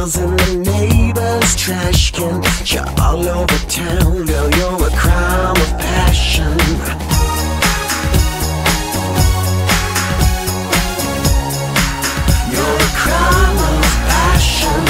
pills in the neighbor's trash can. You're all over town, girl, you're a crime of passion. You're a crime of passion.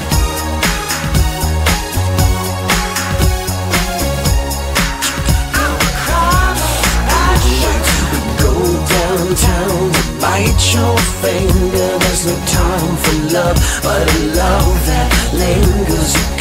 You're a crime of passion. We go downtown to bite your finger. There's no time for love, but a love that lingers.